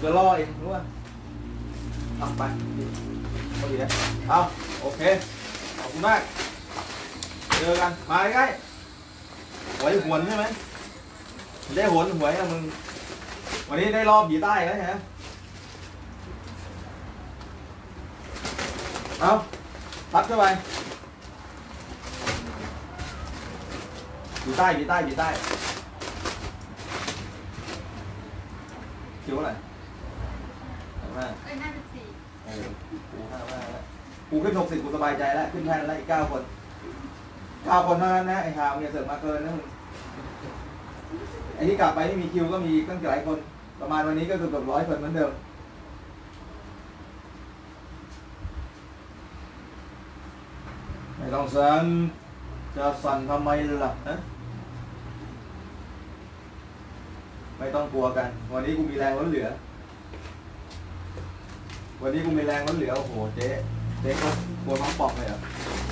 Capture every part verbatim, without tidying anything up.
จะล่อเองรู้ป่ะเอาไปพอดีนะเอาโอเคขอบคุณมากเจอกันมาใกล้หวยหวนใช่ไหมได้หวนหวยนะมึงวันนี้ได้รอบผีใต้แล้วฮะเอาพัดเข้าไปผีใต้ผีใต้ผีใต้คิวอะไรห้าเอ้ยห้าสิบสี่เออกูห้าห้าแล้วกูขึ้นหกสิบกูสบายใจแล้วขึ้นแท่นแล้วอีกเก้าคนเก้าคนเท่านั้นนะไอ้หาวเนี่ยเสริมมาเกินนะมึงไอ้ที่กลับไปที่มีคิวก็มีตั้งหลายคนประมาณวันนี้ก็เกือบเกือบร้อยคนเหมือนเดิมไม่ต้องสั่นจะสั่นทำไมล่ะฮะไม่ต้องกลัวกันวันนี้กูมีแรงล้นเหลือวันนี้กูมีแรงล้นเหลือโอ้โหเจ๊เจ๊ก็กลัวท้องป่องเลยอ่ะ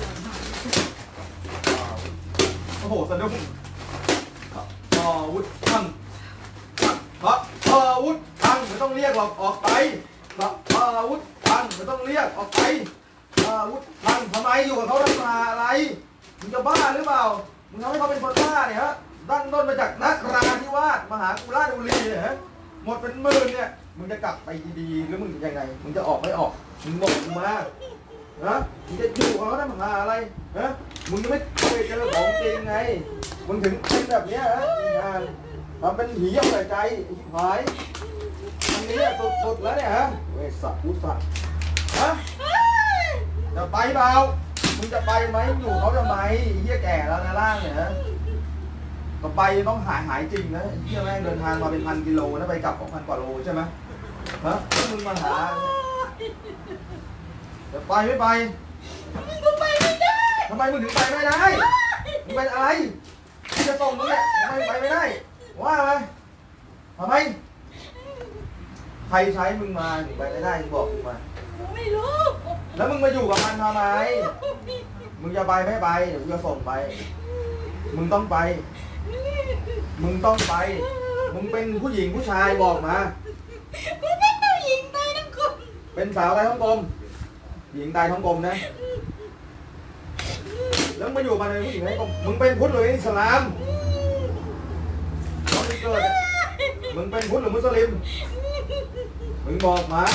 โอ้โหสะดุ้งอาวุธพังครับอาวุธพังไม่ต้องเรียกหรอกออกไปครับอาวุธพังไม่ต้องเรียกออกไปอาวุธพังทำไมอยู่กับเขาทำมาอะไรมึงจะบ้าหรือเปล่ามึงทำให้เขาเป็นคนบ้าเนี่ยฮะดั้นต้นมาจากนักราธิวาสมหากรุราชบุรีเนี่ยฮะหมดเป็นหมื่นเนี่ยมึงจะกลับไปดีๆหรือมึงยังไงมึงจะออกไม่ออกมึงบอกกูมาฮะมึงจะอยู่กับเขาทำหาอะไรฮะมึงยังไม่เคยเจอของจริงไงมึงถึงเป็นแบบนี้ฮะทำเป็นผีเอาแต่ใจหายอันนี้สุดๆแล้วเนี่ยฮะเวสัพุทธะฮะจะไปเปล่ามึงจะไปไหมอยู่เขาทำไมเหี้ยแก่แล้วนะล่างเนี่ยฮะต่อไปต้องหายหายจริงนะเหี้ยแม่งเดินทางมาเป็นพันกิโลนะไปกลับของพันกว่าโลใช่ไหมฮะมึงมาหาจะไปไม่ไปมึงไปไม่ได้ทำไมมึงถึงไปไม่ได้มึงเป็นอะไรที่จะส่งมึงเนี่ยทำไมไปไม่ได้ว่าไหมทำไมใครใช้มึงมาถึงไปไม่ได้มึงบอกมึงมาไม่รู้แล้วมึงมาอยู่กับมันทำไมมึงจะไปไม่ไปเดี๋ยวกูจะส่งไปมึงต้องไปมึงต้องไปมึงเป็นผู้หญิงผู้ชายบอกมากูเป็นผู้หญิงตายทั้งกลมเป็นสาวตายทั้งกลมหญิงตายทั้งกลมนะแล้วมาอยู่มาในผู้หญิงทั้งกลมมึงเป็นพุทธหรืออิสลามตอนที่เกิดมึงเป็นพุทธหรือมุสลิมมึงบอกมา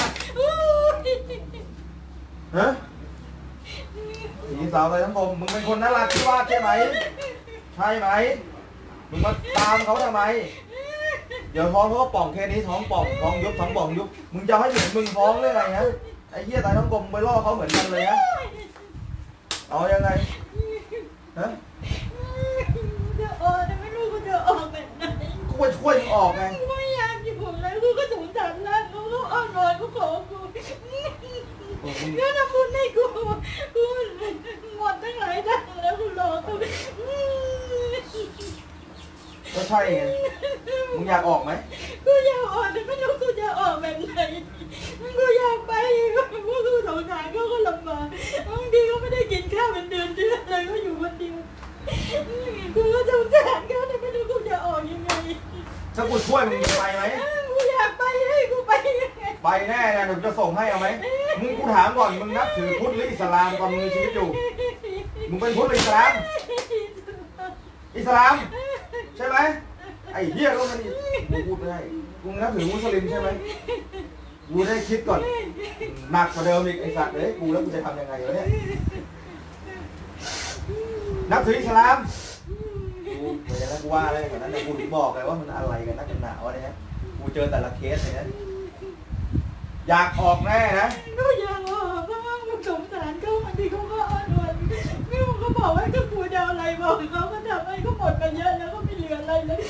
ฮะหญิงสาวตายทั้งกลมมึงเป็นคนน่ารักที่ว่าใช่ไหมใช่ไหมมึงมาตามเขาทำไมเดี๋ยวท้องเขาก็ป่องแค่นี้ท้องป่องท้องยุบท้องป่องยุบมึงจะให้เหมือนมึงท้องได้ไงฮะไอ้เหี้ยตายทั้งกลมไปล่อเขาเหมือนกันเลยฮะเอายังไงฮะจะออกแต่ไม่รู้กูจะออกแบบไหนกูไปช่วยมึงออกไงกูไม่อยากอยู่ผมแล้วกูก็สงสารร่างกูก็อ้อนวอนกูขอกูก็ทำบุญให้กูกูหมดตั้งหลายทางแล้วกูรอกูก็ใช่ไงมึงอยากออกไหมกูอยากออกแต่ไม่รู้กูจะออกแบบไหนกูอยากไปพวกกูสงสารเขาก็ลำบากบางทีก็ไม่ได้กินข้าวเป็นเดือนเดือนเลยก็อยู่คนเดียวกูก็สงสารเขาแต่ไม่รู้กูจะออกยังไงถ้ากูช่วยมึงไปไหมกูอยากไปให้กูไปยังไงไปแน่นะเดี๋ยวจะส่งให้เอาไหมมึงกูถามก่อนมึงนับถือพุทธหรืออิสลามตอนมึงมีชีวิตอยู่มึงเป็นพุทธหรืออิสลามอิสลามใช่ไหมไอ้เหี้ยก็มันกูพูดไม่ได้กูนับถือมุสลิมใช่ไหมกูได้คิดก่อนหนักกว่าเดิมอีกไอ้สัตว์เลยกูแล้วกูจะทำยังไงวะเนี่ยนับถืออิสลามกูไม่ได้กูว่าอะไรแบบนั้นแต่กูถึงบอกเลยว่ามันอะไรกันนักกันหนาวะเนี่ยกูเจอแต่ละเคสเลยนะอยากออกแน่นะกูอยากออกเพราะว่ากูสงสารเขาบางทีเขาก็อ้อนวอนนี่มึงก็บอกว่าถ้ากูจะอะไรบอกเขาก็ทำให้เขาหมดไปเยอะแล้วก็ไม่เหลืออะไรเลย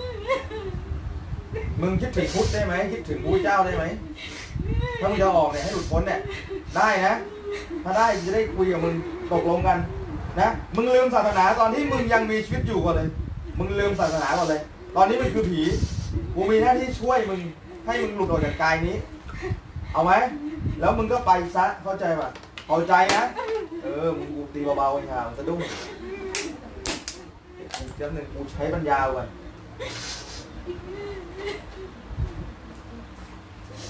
มึงคิดถึงพุทธได้ไหมคิดถึงพระเจ้าได้ไหมถ้ามึงจะออกเนี่ยให้หลุดพ้นเนี่ยได้นะถ้าได้จะได้คุยกับมึงตกลงกันนะมึงลืมศาสนาตอนที่มึงยังมีชีวิตอยู่ก่อนเลยมึงลืมศาสนาก่อนเลยตอนนี้มันคือผีกูมีหน้าที่ช่วยมึงให้มึงหลุดออกจากกายนี้เอาไหมแล้วมึงก็ไปซะเข้าใจป่ะเข้าใจนะเออมึงกูตีเบาๆไอ้ห่าสะดุ้งเดี๋ยวหนึ่งกูใช้ปัญญาก่อน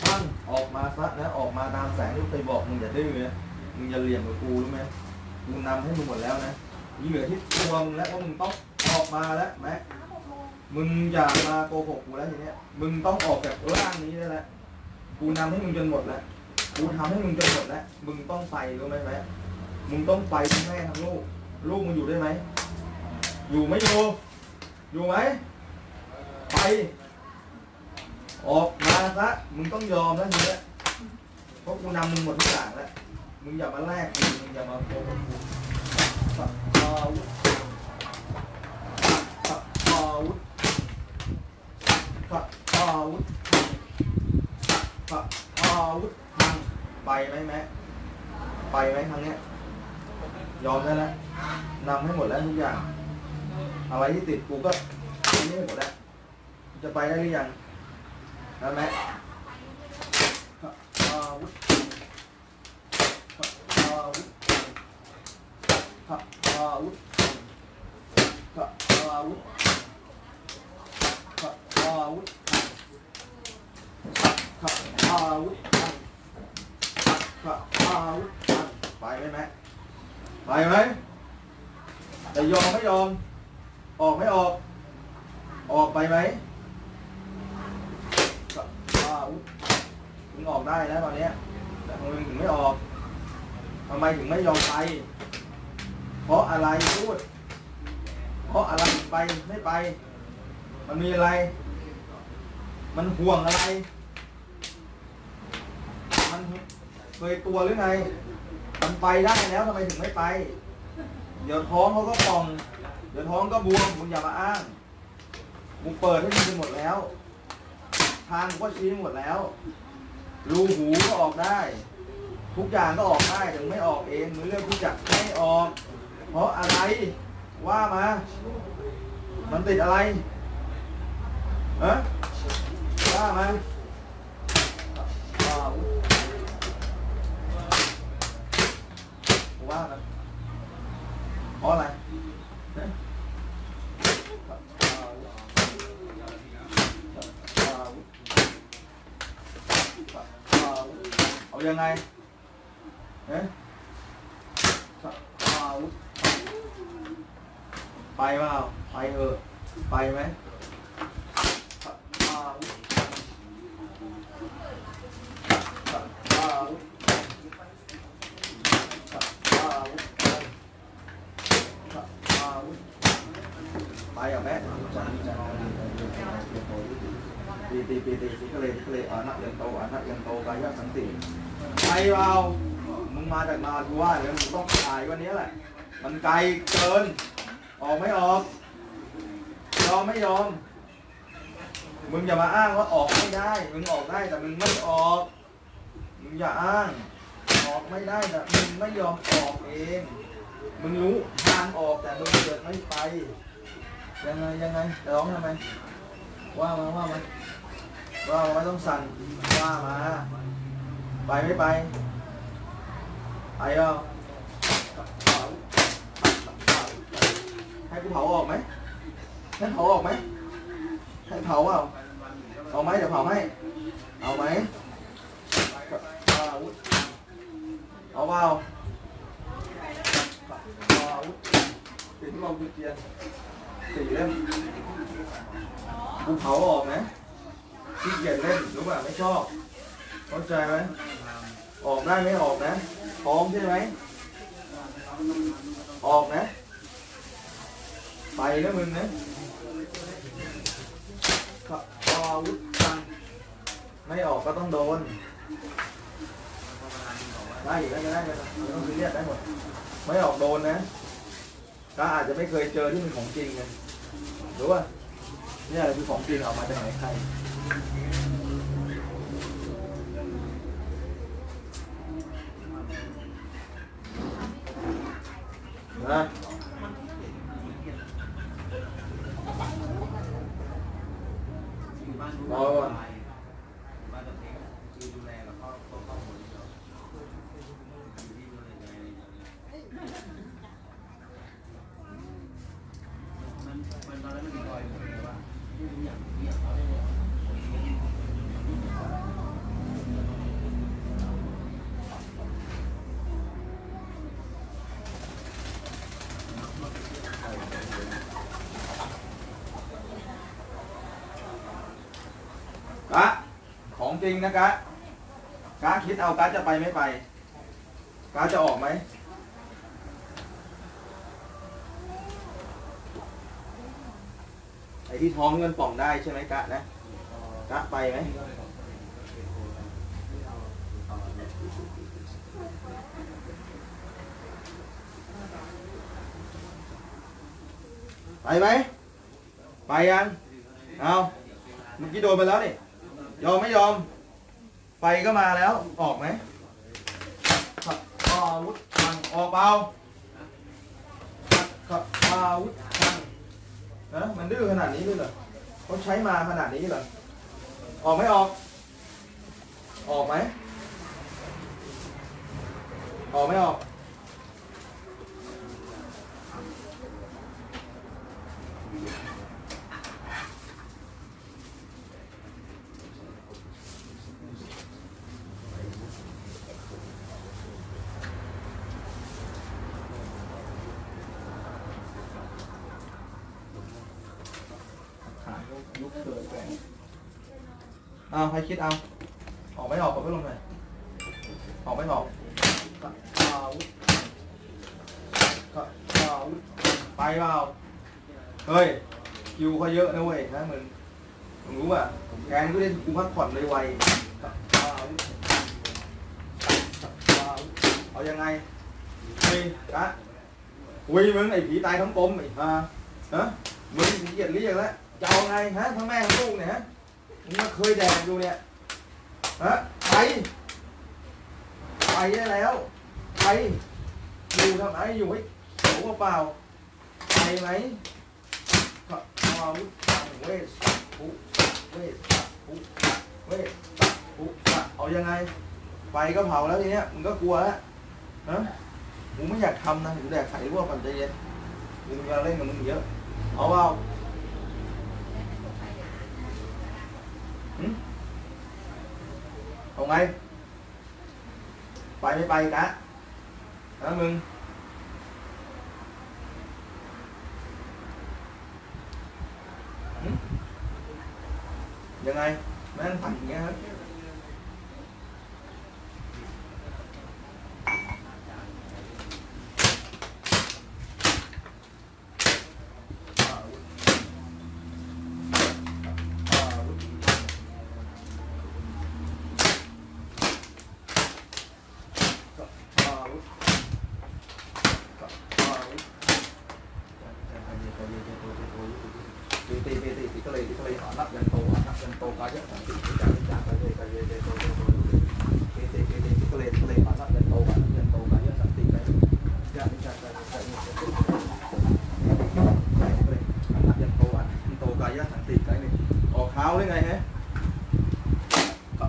พังออกมาซะนะออกมาตามแสงที่ไปบอกมึงอย่าดื้อนะมึงอย่าเหลี่ยมกับกูรู้ไหมกูนำให้มึงหมดแล้วนะนี่เหลือที่ตัวมึงแล้วว่ามึงต้องออกมาแล้วแม็กมึงอย่ามาโกหกกูแล้วทีเนี้ยมึงต้องออกจากร่างนี้ได้แล้วกูนำให้มึงจนหมดแล้วกูทำให้มึงจนหมดแล้วมึงต้องไปรู้ไหมแม็กมึงต้องไปทั้งแม่ทั้งลูกลูกมึงอยู่ได้ไหมอยู่ไม่อยู่อยู่ไหมไปออกมาซะมึงต้องยอมแล้วทีเนี้ยเพราะกูนำมึงหมดทุกอย่างแล้วมึงอย่ามาแลกกูมึงอย่ามาโกหกกูสับอาวุธสับอาวุธสับอาวุธสับอาวุธพังไปไหมแม่ไปไหมครั้งเนี้ยยอมได้แล้วนำให้หมดแล้วทุกอย่างอะไรที่ติดกูก็ไม่ให้หมดแล้วจะไปได้หรือยังได้ไหมอาวุธอาวุธอาวุธอาวุธอาวุธอาวุธอาวุธไปไหมแม่ไปไหมแต่ยอมไม่ยอมออกไม่ออกออกไปไหมอาวุธมึงออกได้แล้วตอนนี้แต่ทำไมมึงถึงไม่ออกทำไมถึงไม่ยอมไปเพราะอะไรพูดเพราะอะไรไปไม่ไปมันมีอะไรมันห่วงอะไรมันเคยตัวหรือไงมันไปได้แล้วทำไมถึงไม่ไปเดี๋ยวท้องเขาก็ป่องเดี๋ยวท้องก็บวมมึงอย่ามาอ้างมึงเปิดให้มึงไปหมดแล้วทางก็ชี้หมดแล้วรูหูก็ออกได้ทุกอย่างก็ออกได้แต่ไม่ออกเองมึงเลือกที่จะไม่ออกเพราะอะไรว่ามามันติดอะไรฮะว่ามาว่ามาเพราะอะไรเอายังไงเอ๊ะไปเปล่าไปเออไปไหมไปอ่ะแม่ตีตีตีตีตีก็เลยก็เลยอานักยังโตอานักยังโตกายสันติไปเปล่ามึงมาจากนาทัวร์เดี๋ยวมึงต้องตายวันนี้แหละมันไกลเกินออกไม่ออกยอมไม่ยอมมึงอย่ามาอ้างว่าออกไม่ได้มึงออกได้แต่มึงไม่ออกมึงอย่าอ้างออกไม่ได้แต่มึงไม่ยอมออกเองมึงรู้ทางออกแต่มึงเกิดไม่ไปยังไงยังไงจะร้องทำไมว่ามาว่ามาว่ามาไม่ต้องสั่นว่ามาไปไม่ไปไปเปล่าให้กูเผาออกไหมให้เผาออกไหมให้เผาเปล่าเอาไหมเดี๋ยวเผาให้เอาไหมเอาเปล่าติดที่มองจุดเทียนสี่เล่มกูเผาออกนะที่เกียจเล่นรู้ป่ะไม่ชอบเข้าใจไหมออกได้ไม่ออกนะพร้อมใช่ไหมออกนะไปแล้วมึงนะอาวุธตังไม่ออกก็ต้องโดนได้อยู่ได้ได้ได้ไม่ต้องซีเรียสได้หมดไม่ออกโดนนะก็อาจจะไม่เคยเจอที่เป็นของจริงไงรู้ป่ะนี่อะไรคือของจริงออกมาจากไหนใครนะรอก่อนจริงนะกะกะคิดเอากะจะไปไม่ไปกะจะออกไหมไอ้ที่ท้องเงินป่องได้ใช่ไหมกะนะกะไปไหมไปไหมไปยังเอาเมื่อกี้โดนไปแล้วนี่ยอมไม่ยอมไปก็มาแล้วออกไหมขับอาวุธทางออกเปล่าขับอาวุธทางนะมันดื้อขนาดนี้เลยเหรอเขาใช้มาขนาดนี้เหรอออกไม่ออกออกไหมออกไม่ออกลุกเกินไปเอาใครคิดเอาออกไม่ออกกดไม่ลงเลยออกไม่ออกก็อาวุธก็อาวุธไปเปล่าเฮ้ยคิวเขาเยอะนะเว้ยนะมึงมึงรู้ป่ะแกนก็ได้กูพักผ่อนเลยไวก็อาวุธอาวุธเอายังไงเฮ้ยกะอุ้ยมึงไอ้ผีตายทั้งกลมไอ้ฮะฮะมึงเกลียดเรียกแล้วจะเอาไงฮะทั้งแม่ทั้งลูกเนี่ยฮะมึงมาเคยแดกดูเนี่ยฮะไปไปได้แล้วไปอยู่ทำไมอยู่ให้โหเปล่าไปไหมก็อาวุธเวสปุ๊เวสปุ๊เวสปุ๊เอายังไงไปก็เผาแล้วทีเนี้ยมึงก็กลัวแล้วฮะมึงไม่อยากทำนะมึงแดกไข่รั่วปันใจเย็นมึงจะเล่นกับมึงเยอะเอาเปล่าเอาไงไปไม่ไปกะนะมึงยังไงแม่งผัดอย่างเงี้ยครับตีตีตีตีก็เลยตีก็เลยอ่อนนับยันโตอ่อนนับยันโตกายะสันติวิจารวิจารกายเยกายเยเยโตโตโตตีตีตีตีก็เลยก็เลยอ่อนนับยันโตอ่อนนับยันโตกายะสันติกายยะวิจารกายกายเยก็เลยอ่อนนับยันโตอ่อนยันโตกายะสันติกายนี่ออกเท้าได้ไงฮะก็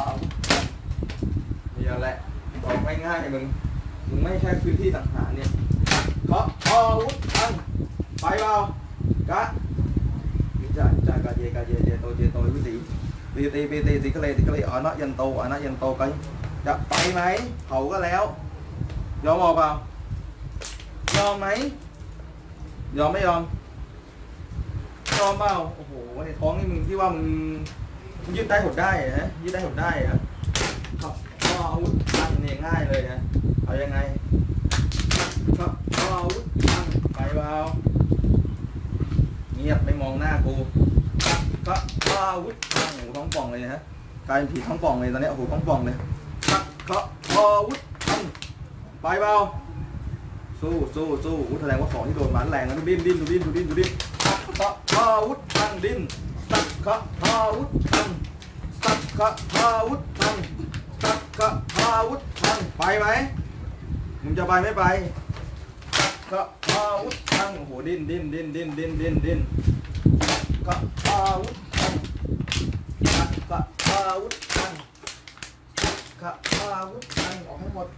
นี่แหละออกง่ายๆมึงมึงไม่ใช่พื้นที่ต่างหากเนี่ยก็อาวุธอันไปเปล่ากะจ่ายจ่ายกาเยกาเยเจโตเจโตวิธีวิธีวิธีตีก็เลยตีก็เลยอ๋อนะยันโตอ๋อนะยันโตกันจะไปไหมเผาก็แล้วยอมออกเปล่ายอมไหมยอมไม่ยอมยอมเปล่าโอ้โหในท้องนี่มึงที่ว่ามึงยืดได้หดได้ฮะยืดได้หดได้อะก็อาวุธตั้งเนี่ยง่ายเลยนะเอายังไงก็อาวุธตั้งไปเปล่าเงียบไม่มองหน้ากูก็อาวุธตั้งหูท้องป่องเลยนะฮะกลายเป็นผีท้องป่องเลยตอนนี้โอ้โหท้องป่องเลยก็อาวุธตั้งไปเปล่าสู้สู้สู้อู้แสดงว่าของที่โดนมันแรงนะดูดิ้นดิ้นดูดิ้นดูดิ้นดูดิ้นก็อาวุธตั้งดิ้นสักก็อาวุธตั้งสักก็อาวุธตั้งสักก็อาวุธตั้งไปไหมมึงจะไปไม่ไปก็อาวุธตั้งโอ้โหดิ้นดิ้นดิ้นดิ้นดิ้นดิ้นดิ้นก็อาวุธตั้งก็อาวุธตั้งก็อาวุธตั้งออกให้หมด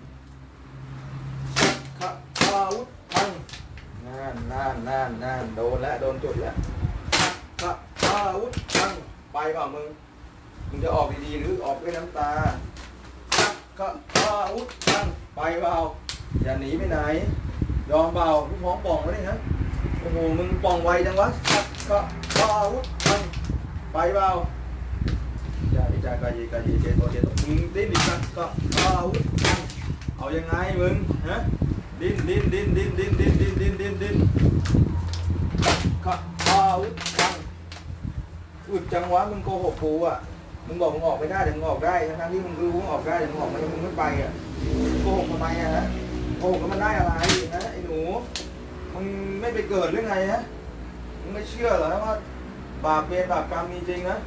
ก็อาวุธตั้งนั่นนั่นนั่นนั่นโดนแล้วโดนจุดแล้วก็อาวุธตั้งไปเปล่ามึงมึงจะออกดีๆหรือออกด้วยน้ำตาก็อาวุธตั้งไปเปล่าอย่าหนีไปไหนยอมเปล่าลูกท้องป่องวะนี่ฮะโอ้โหมึงป่องไวจังวะก็อาวุธตั้งไปเปล่าอย่าดิจากายกายเจโตเจโตมึงดิ้นดิสักก็อาวุธตั้งเอายังไงมึงฮะดิ้นดิ้นดิ้นดิ้นดิ้นดิ้นดิ้นดิ้นดิ้นดิ้นก็อาวุธตั้งอึดจังวะมึงโกหกกูอ่ะมึงบอกมึงออกไม่ได้เดี๋ยวมึงออกได้ทั้งที่มึงรู้มึงออกได้เดี๋ยวมึงออกไม่มึงไม่ไปอ่ะโกหกทำไมอ่ะฮะโกหกแล้วมันได้อะไรฮะไอ้หนูมึงไม่ไปเกิดเรื่องไงฮะมึงไม่เชื่อเหรอว่าบาปเวรบาปกรรมมีจริงนะ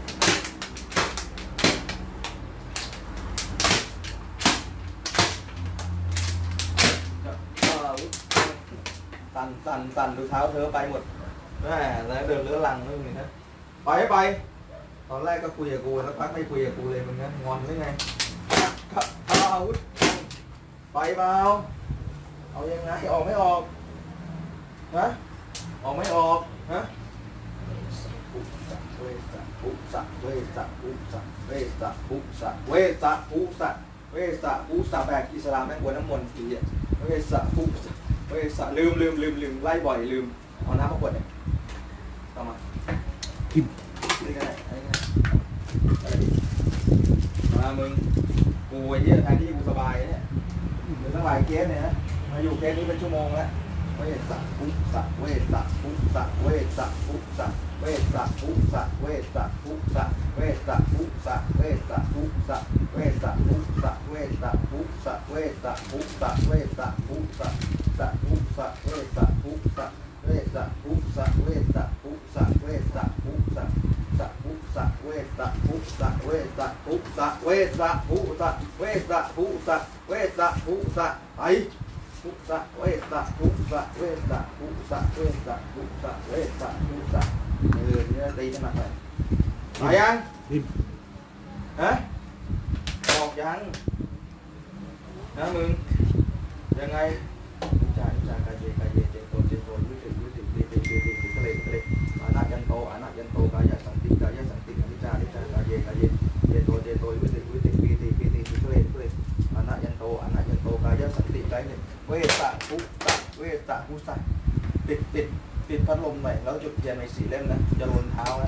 สั่นสั่นสั่นดูเท้าเธอไปหมดแม่แล้วเดินเลื้อรังนั่นเองนะไปไปตอนแรกก็คุยกับกูสักพักไม่คุยกับกูเลยมึงนะงอนหรือไงครับอาวุธไปเปล่าเอายังไงออกไม่ออกฮะออกไม่ออกฮะปุสะเวสะปุสะเวสะปุสะเวสะปุสะเวสะปุสะเวสะปุสะแบกอิสลามแม่งกวนน้ำมนต์ทีอ่ะเวสะปุสะเวสะลืมลืมลืมลืมไล่บ่อยลืมเอาน้ำมาขวดเนี่ยต่อมาทิมนี่ก็ได้อะไรก็ได้มามึงกูไอ้เหี้ยแทนที่กูสบายเนี่ยเหมือนตั้งหลายเคสเนี่ยนะมาอยู่เคสนี้เป็นชั่วโมงแล้วเวสะปุสะเวสะปุสะเวสะปุสะเวสะปุสะเวสะปุสะเวสะปุสะเวสะปุสะเวสะปุสะเวสะปุสะเวสะปุสะเวสะปุสะสะปุสะเวสะปุสะเวสะปุสะเวสะปุสะเวสะปุสะสะปุสะเวสะปุสะเวสะปุสะเวสะปุสะเวสะปุสะเวสะปุสะไปปุสะเวสะปุสะเวสะปุสะเวสะปุสะเวสะปุสะเออเนี่ยตีขนาดไหนไปยังฮะออกยังนะมึงยังไงจ่ายจ่ายกายเยกายเยเจโตเจโตยุติยุติเตเตเตเตสิทะเลทะเลอานะยันโตอานะยันโตกายสันติกายสันติอนิจจานิจจากายเยกายเยเจโตเจโตยุติยุติปีติปีติสิทะเลทะเลอานะยันโตอานะยันโตกายสันติกายเยเวสะปุสะเวสะปุสะติดติดติดพัดลมหน่อยแล้วจุดเทียนในสี่เล่มนะจะโดนเท้านะ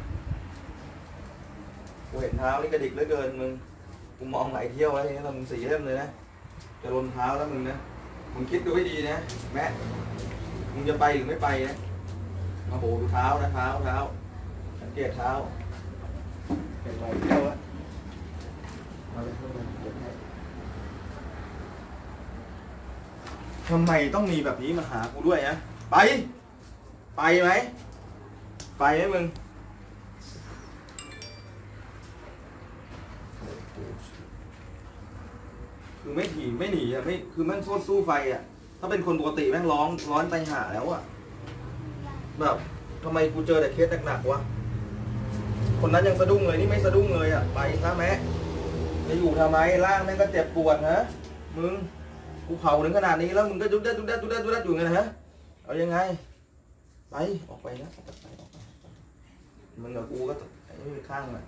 กูเห็นเท้านี่กระดิกเหลือเกินมึงกูมองไหลเที่ยวไว้แล้วมึงสี่เล่มเลยนะจะโดนเท้าแล้วมึงนะมึงคิดดูให้ดีนะแม่มึงจะไปหรือไม่ไปนะมาโหดูเท้านะเท้าเท้าสังเกตเท้าเห็นไหมเที่ยวอะมาเลยเข้ามาเดี๋ยวให้ทำไมต้องมีแบบนี้มาหากูด้วยนะไปไปไหมไปไหมมึงคือไม่หนีไม่หนีอ่ะไม่คือแม่งโคตรสู้ไฟอ่ะถ้าเป็นคนปกติแม่งร้องร้อนไปหาแล้วอ่ะแบบทำไมกูเจอแต่เคสหนักๆวะคนนั้นยังสะดุ้งเลยนี่ไม่สะดุ้งเลยอ่ะไปซะแม่จะอยู่ทำไมร่างแม่งก็เจ็บปวดนะมึงกูเผาถึงขนาดนี้แล้วมึงก็ดุดเด็ดดุดเด็ดดุดเด็ดดุดเด็ดอยู่ไงนะฮะเอายังไงไปออกไปนะออกไปออกไปมึงกับกูก็ไม่มีข้างเลย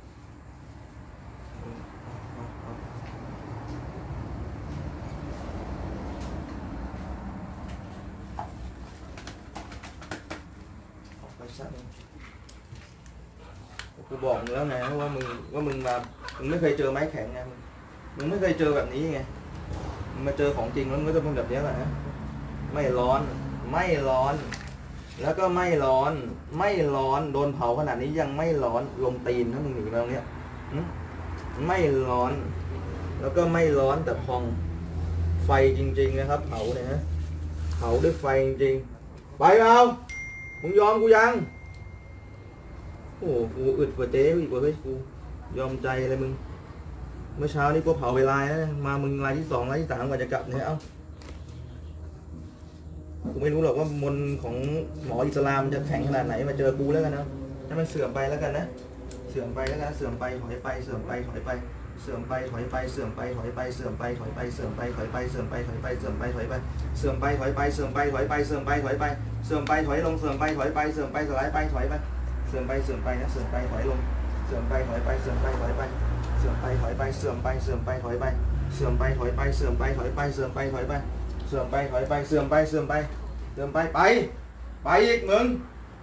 กูบอกมึงแล้วไงว่ามึงว่ามึงมามึงไม่เคยเจอไม้แข็งไงมึงมึงไม่เคยเจอแบบนี้ไงมึงมาเจอของจริงแล้วมึงก็จะเป็นแบบนี้แหละนะไม่ร้อนไม่ร้อนแล้วก็ไม่ร้อนไม่ร้อนโดนเผาขนาดนี้ยังไม่ร้อนลงตีนถ้ามึงหนีมาตรงเนี้ยไม่ร้อนแล้วก็ไม่ร้อนแต่พองไฟจริงๆนะครับเผาเนี่ยนะเผาด้วยไฟจริงๆไปเปล่ามึงยอมกูยังโอ้กูอึดกว่าเจ๊อีกว่าเฮ้ยกูยอมใจอะไรมึงเมื่อเช้านี้กูเผาไปลายนะมามึงลายที่สองลายที่สามกว่าจะกลับเนี่ยเอ้ากูไม่รู้หรอกว่ามนของหมออิสลามจะแข็งขนาดไหนมาเจอกูแล้วกันนะให้มันเสื่อมไปแล้วกันนะเสื่อมไปแล้วกันเสื่อมไปถอยไปเสื่อมไปถอยไปเสื่อมไปถอยไปเสื่อมไปถอยไปเสื่อมไปถอยไปเสื่อมไปถอยไปเสื่อมไปถอยไปเสื่อมไปถอยไปเสื่อมไปถอยไปเสื่อมไปถอยไปเสื่อมไปถอยไปเสื่อมไปถอยลงเสื่อมไปถอยไปเสื่อมไปสลายไปถอยไปเสื่อมไปเสื่อมไปนะเสื่อมไปถอยลงเสื่อมไปถอยไปเสื่อมไปถอยไปเสื่อมไปถอยไปเสื่อมไปเสื่อมไปถอยไปเสื่อมไปถอยไปเสื่อมไปถอยไปเสื่อมไปถอยไปเสื่อมไปถอยไปเสื่อมไปเสื่อมไปเสื่อมไปไปไปอีกมึง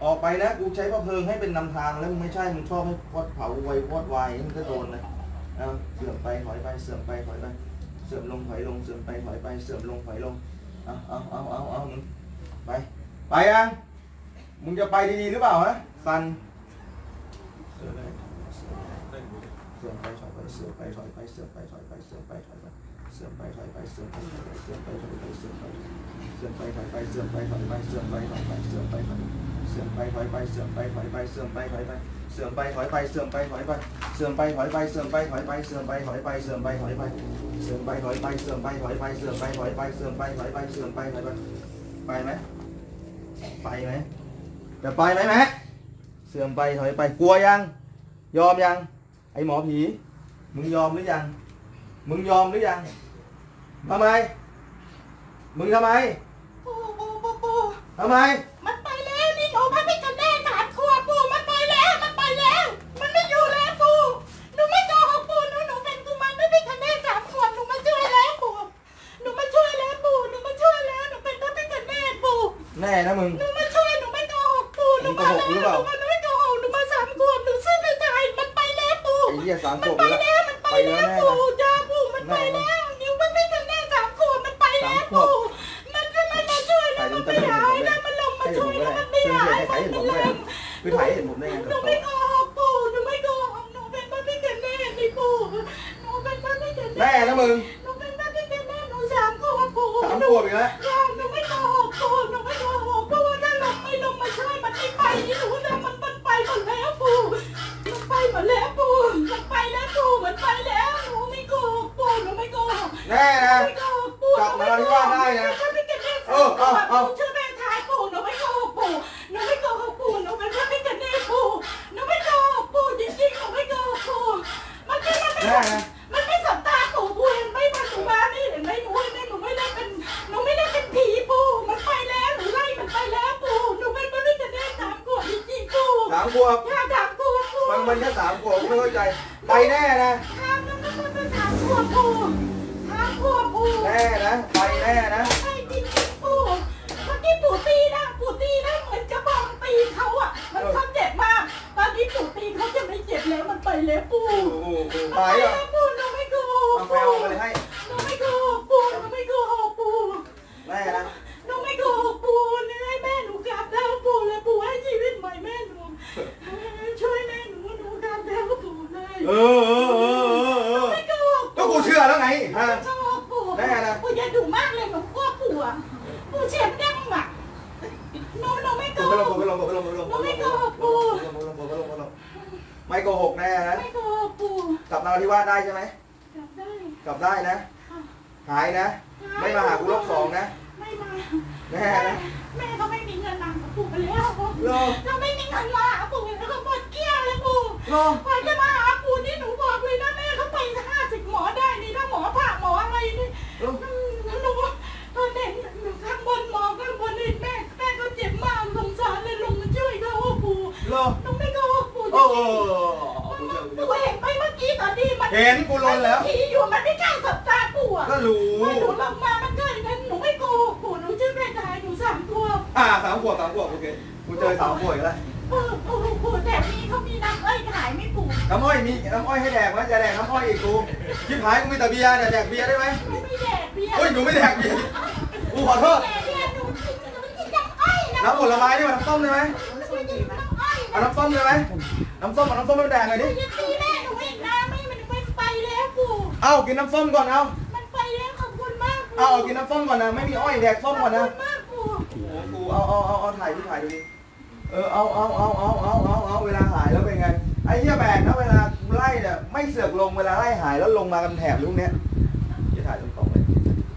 ออกไปนะกูใช้พระเพลิงให้เป็นนำทางแล้วมึงไม่ใช่มึงชอบให้วอดเผาไววอดวายมึงก็โดนนะเอาเสื่อมไปถอยไปเสื่อมไปถอยไปเสื่อมลงถอยลงเสื่อมไปถอยไปเสื่อมลงถอยลงเอาเอาเอาเอาเอามึงไปไปยังมึงจะไปดีๆหรือเปล่าฮะสันเสื่อมไปเสื่อมไปถอยไปเสื่อมไปถอยไปเสื่อมไปถอยไปเสื่อมไปถอยไปเสื่อมไปถอยไปเสื่อมไปถอยไปเสื่อมไปถอยไปเสื่อมไปเสื่อมไปถอยไปเสื่อมไปถอยไปเสื่อมไปถอยไปเสื่อมไปถอยเสื่อมไปถอยไปเสื่อมไปถอยไปเสื่อมไปถอยไปเสื่อมไปถอยไปเสื่อมไปถอยไปเสื่อมไปถอยไปเสื่อมไปถอยไปเสื่อมไปถอยไปเสื่อมไปถอยไปเสื่อมไปถอยไปเสื่อมไปถอยไปเสื่อมไปถอยไปเสื่อมไปถอยไปเสื่อมไปถอยไปไปไหมไปไหมจะไปไหมแม่เสื่อมไปถอยไปกลัวยังยอมยังไอหมอผีมึงยอมหรือยังมึงยอมหรือยังทำไมมึงทำไมปู่ปู่ปู่ปู่ทำไมมันไปแล้วนี่หนูพระพิฆเนศสามขวบปู่มันไปแล้วมันไปแล้วมันไม่อยู่แล้วปู่หนูไม่โกหกปู่หนูหนูเป็นกุมารพระพิฆเนศสามขวบหนูมาช่วยแล้วปู่หนูมาช่วยแล้วปู่หนูมาช่วยแล้วหนูเป็นพระพิฆเนศปู่แน่นะมึงหนูมาช่วยหนูไม่โกหกปู่หนูมาแล้วหนูมาหนูไม่โกหกหนูมาสามขวบหนูซื้อไปจ่ายมันไปแล้วปู่ไอ้เหี้ยสามขมันวบไปแล้วแล้วมันไปแล้วปู่จ้าปู่มันไปแล้วนิ้วมันไม่กันแน่สามขวบมันไปแล้วปู่มันจะไม่มาช่วยแล้วมันไม่หายนะมันลงมาช่วยแล้วมันไม่หายมันลงคือถ่ายเห็นผมได้ไงหนูไม่โกหกปู่หนูไม่โกหกหนูเป็นพระพิฆเนศนี่ปู่หนูเป็นพระพิฆเนศแน่นะมึงหนูเป็นพระพิฆเนศหนูสามขวบปู่สามขวบอีกแล้วหนูไม่โกหกปู่หนูไม่โกหกเพราะว่าถ้าลงไม่ลงมาช่วยมันไม่ไปนี่หนูนะมันมันไปหมดแล้วปู่มันไปหมดแล้วปู่มันไปแล้วปู่มันไปแล้วหนูไม่โกหกปู่หนูไม่โกหกแน่นะไม่โกหกปู่กลับมาที่ว่าได้นะพระพิฆเนศเออเอาเอาชื่อแม่ทายปู่หนูไม่โกหกปู่หนูไม่โกหกปู่หนูเป็นพระพิฆเนศปู่หนูไม่โกหกปู่จริงๆหนูไม่โกหกปู่มันไม่มันไม่แน่นะมันไม่สับตาปู่ปู่เห็นไหมมันหนูมานี่เห็นไหมหนูเห็นไหมหนูไม่ได้เป็นหนูไม่ได้เป็นผีปู่มันไปแล้วหนูไล่มันไปแล้วปู่หนูเป็นพระพิฆเนศสามขวบจริงๆปู่สามขวบถ้าสามขวบปู่มันมันแค่สามขวบไม่เข้าใจไปแน่นะถ้ามันมันมันสามขวบปู่สามขวบปู่แน่นะไปแน่นะใช่จริงๆปู่เมื่อกี้ปู่ตีนะปู่ตีนะเหมือนกระบองตีเขาอ่ะมันเขาเจ็บมากตอนนี้ปู่ตีเขาจะไม่เจ็บแล้วมันไปแล้วปู่โอ้โหตายเหรอปู่หนูไม่โกหกเอาไปปู่เอาไปเลยให้หนูไม่โกหกปู่หนูไม่โกหกปู่แน่นะหนูไม่โกหกปู่นี่ให้แม่หนูกราบเท้าปู่เลยปู่ให้ชีวิตใหม่แม่หนูช่วยแม่หนูหนูกราบเท้าปู่เลยเออเออเออเออเออไม่โกหกก็กูเชื่อแล้วไงฮะไม่โกหกปู่แน่นะปู่อย่าดุมากเลยหนูกลัวปู่อ่ะปู่เฉียบดังอ่ะหนูหนูไม่โกกูหไปลงกกูไปลงกูไปลงกูไปลงหนูไม่โกหกปู่ไม่โกหกแน่นะไม่โกหกปู่กลับนราธิวาสได้ใช่ไหมกลับได้กลับได้นะค่ะหายนะ ไม่มาหากูรอบสองนะไม่มาแน่นะแม่ก็ไม่มีเงินนำกับปู่ไปแล้วเหรอเราไม่มีเงินมาหาปู่แล้วก็หมดเกลี้ยงเลยปู่เหรอกว่าจะมาหาปู่นี่หนูบอกเลยนะแม่เขาไปห้าสิบหมอได้นี่ถ้าหมอผ่าหมออะไรนี่เหรออืมหนูตอนเด็กข้างบนหมอข้างบนนี่แม่แม่ก็เจ็บมากสงสารเลยลงมาช่วยเขาปู่เหรอหนูไม่โกหกปู่จโอ้ริโหงๆปู่เห็นไหมเมื่อกี้ตอนนี้มันเห็นกูลนแล้วผีอยู่มันไม่กล้าสบตาปู่อะก็รู้พอหนูลงมามันก็อย่างนั้นหนูไม่โกหกปู่หนูชื่อแม่ทายหนูสามตัวอ่าสามขวบสามขวบโอเคกูเจอสามขวบอีกแล้วปู่ปู่ปู่แต่นี้เขามีน้ำเอ้ยขายไม่ปู่น้ำอ้อยมีน้ำอ้อยให้แดกไหมจะแดกน้ำอ้อยอีกกูชิบหายกูมีแต่เบียร์เนี่ยแดกเบียร์ได้ไหมหนูไม่แดกเบียร์เฮ้ยหนูไม่แดกเบียร์กูขอโทษแดกเบียร์หนูกินหนูกินน้ำอ้อยนะน้ำผลไม้นี่มันน้ำส้มได้ไหมหนูกินน้ำอ้อยเอาน้ำส้มได้ไหมน้ำส้มเอาน้ำส้มไม่แดกเลยดิจะตีแม่หนูอีกนะไม่มันไปไปแล้วปู่เอากินน้ำส้มก่อนเอามันไปแล้วขอบคุณมากปู่เอากินน้ำส้มก่อนนะไม่มีอ้อยแดกส้มก่อนนะขอบคุณมากปู่โอ้กูเอาเอาเอาเอาถ่ายดิถ่ายดูดิเออเอาเอาเอาเอาเอาเอาเอาเวลาหายแล้วเป็นไงไอ้เหี้ยแบกนะเวลาไล่เนี่ยไม่เสือกลงเวลาไล่หายแล้วลงมากันแถบลูกเนี้ยจะถ่ายตรงๆเลย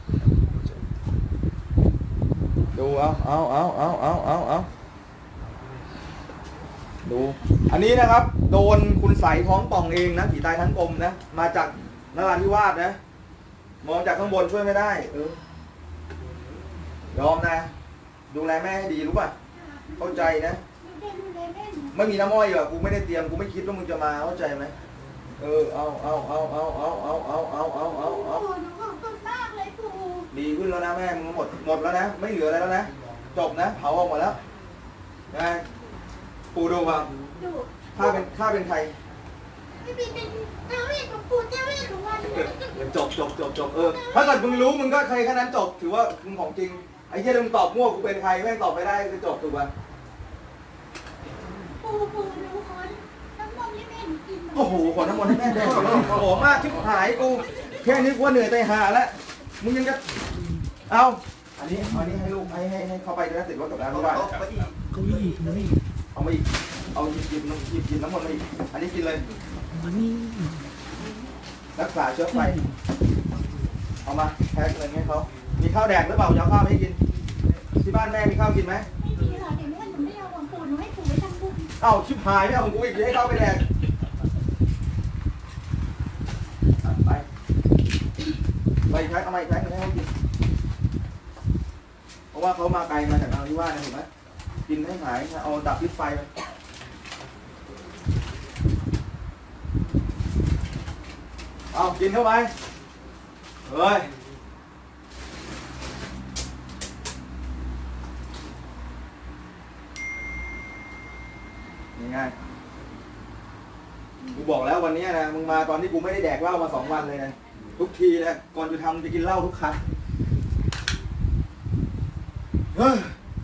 ดูเอาเอาเอาเอาเอาเอาเอาดูอันนี้นะครับโดนคุณใสท้องป่องเองนะผีตายทั้งกลมนะมาจากนราธิวาสนะมองจากข้างบนช่วยไม่ได้เออยอมนะดูแลแม่ให้ดีรู้ป่ะเข้าใจนะหนูจะดูแลแม่หนูไม่มีน้ำอ้อยเหรอกูไม่ได้เตรียมกูไม่คิดว่ามึงจะมาเข้าใจไหมเออเอาเอาเอาเอาเอาเอาเอาเอาเอาเอาเอาปู่หนูขอบคุณมากเลยปู่ดีขึ้นแล้วนะแม่มึงหมดหมดแล้วนะไม่เหลืออะไรแล้วนะจบนะเผาออกหมดแล้วนะปู่ดูป่ะดูข้าเป็นข้าเป็นใครไม่เป็นเป็นเจ้าเวทของปู่เจ้าเวทของวันเดี๋ยวจบจบจบจบเออถ้าเกิดมึงรู้มึงก็ใครแค่นั้นจบถือว่ามึงของจริงไอ้เหี้ยมึงตอบมั่วกูเป็นใครแม่งตอบไม่ได้ก็จบถูกป่ะปู่ปู่หนูขอน้ำนมให้แม่หนูกินหน่อยโอ้โหขอน้ำมนต์ให้แม่แดงขอมากชิบหายกูแค่นี้กูว่าเหนื่อยใจหาแล้วมึงยังจะเอาอันนี้เอาอันนี้ให้ลูกให้ให้ให้เข้าไปจะได้ติดรถกับร้านที่บ้านเก้าอี้เก้าอี้เอามาอีกเอาหยิบหยิบน้ำหยิบหยิบน้ำมนต์มาอีกอันนี้กินเลยมานี่รักษาเชื้อไฟเอามาแพ็คเลยให้เขามีข้าวแดกหรือเปล่าจะเอาข้าวไม่ให้กินที่บ้านแม่มีข้าวกินไหมไม่มีค่ะเดี๋ยวนี้หนูไม่เอาของปู่หนูให้ปู่ไปทำบุญเอ้าชิบหายไม่เอาของกูอีกให้เขาไปแดกอ่ะไปไปอีกแพ็คเอามาอีกแพ็คหนึงให้เขากินเพราะว่าเขามาไกลมาจากนราธิวาสนะถูกไหมกินให้หายเอาดับพิษไฟไปเอากินเข้าไปเฮ้ยยังไงกูบอกแล้ววันนี้นะมึงมาตอนที่กูไม่ได้แดกเหล้ามาสองวันเลยนะทุกทีนะก่อนจะทำจะกินเหล้าทุกครั้งเฮ้ย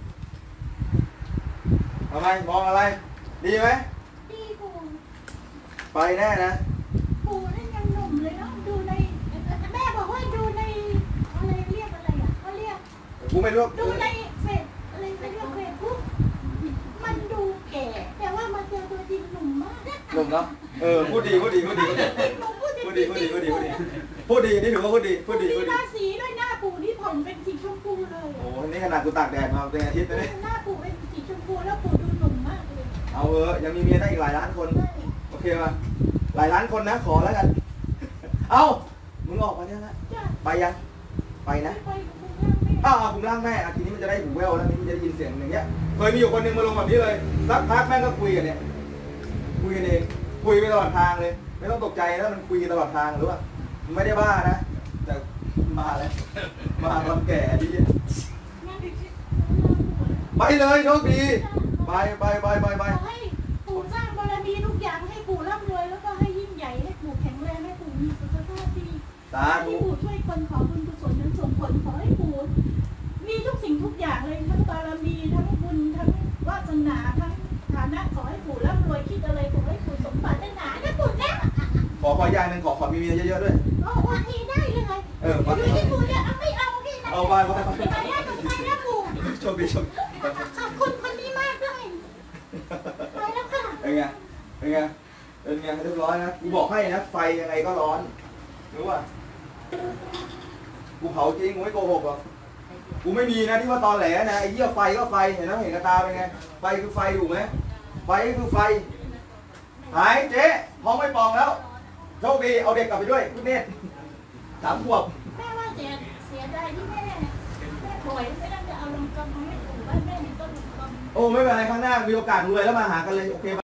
ทำไมมองอะไร ดีไหมดีปู่ไปแน่นะปู่นั่นยังหนุ่มเลยเนาะดูในแม่บอกว่าดูในอะไรเรียกอะไรอ่ะเขาเรียกกูไม่รู้ดูในเฟซอะไรเขาเรียกเฟซบุ๊กมันดูแก่ แต่ว่ามาเจอตัวจริงหนุ่มมากหนุ่มเนาะเออพูดดีพูดดีพูดดีพูดดีหนูพูดจริงพูดดีพูดดีพูดดีพูดดีพูดดีนี่ถือว่าพูดดีพูปู่ดดีมีพูดดีราศีด้วยหน้าปู่นี่ผมเป็นสีชมพูเลยโอ้โหนี่ขนาดกูตากแดดมาเป็นอาทิตย์นะเนี่ยหน้าปู่เป็นสีชมพูแล้วปู่ดูหนุ่มมากเลยเอาเออยังมีเมียได้อีกหลายล้านคนใช่โอเคป่ะหลายล้านคนนะขอแล้วกัน เอามึงออกมาเนี่ยนะจ้ะไปยังไปนะไปกับคุณย่าแม่อ้าวผมร่างแม่อ่ะทีนี้มันจะได้หูแว่วแล้วทีนี้มันจะได้ยินเสียงอย่างเงี้ยเคยมีอยู่คนหนึงมาลงแบบนี้เลยสักพักแม่งก็คุยกันเนี่ยคุยกันเองคุยไปตลอดทางเลย ไม่ต้องตกใจนะมันคุยกันตลอดทางหรือว่ามันไม่ได้บ้านะแต่มาแล้วมาตอนแก่ที่งั้นไปเลยโชคดีไปไปไปไปไปขอให้ปู่สร้างบารมีทุกอย่างให้ปู่ร่ำรวยแล้วก็ให้ยิ่งใหญ่ให้ปู่แข็งแรงให้ปู่มีสุขภาพดีสาให้ธุปู่ช่วยคนขอบุญกุศลนั้นส่งผลขอให้ปู่มีทุกสิ่งทุกอย่างเลยทั้งบารมีทั้งบุญทั้งวาสนาทั้งฐานะขอให้ปู่ร่ำรวยคิดอะไรขอให้ปู่สมปรารถนานะปู่นะขอขออย่างหนึ่งขอขอมีเมียเยอะๆด้วยโอ้ว่าให้ได้เลยเอออยู่ที่ปู่เนี่ยเอาไม่เอาพี่นะเอาไปไปไปไปได้ตรงไปนะปู่โชคดีโชคดีขอบคุณคนนี้มากเลยไปแล้วค่ะเป็นไงเป็นไงเป็นไงเรียบร้อยนะกูบอกให้นะไฟยังไงก็ร้อนรู้ป่ะกูเผาจริงกูไม่โกหกหรอกกูไม่มีนะที่ว่าตอแหลนะไอ้เหี้ยไฟก็ไฟเห็นน้ำเห็นกระตาเป็นไงไฟคือไฟอยู่ไหมไฟคือไฟหายเจ๊ท้องไม่ปองแล้วโชคดีเอาเด็กกลับไปด้วยคุณเนตรสามขวบแม่ว่าเสียเสียดายที่แม่แม่ป่วยไม่ได้จะเอาลงกำมาให้ปู่บ้านแม่มีต้นลงกำโอ้ไม่เป็นไรข้างหน้ามีโอกาสรวยแล้วมาหากันเลยโอเค